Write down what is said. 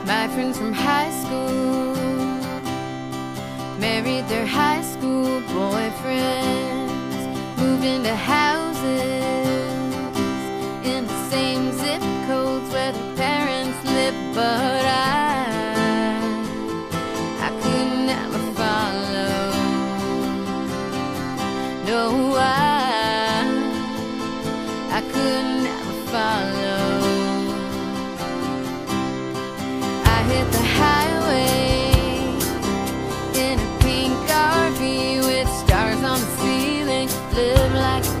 My friends from high school married their high school boyfriends, moved into houses in the same zip codes where their parents lived, but I could never follow. No, I could never follow. I hit the highway in a pink RV with stars on the ceiling, live like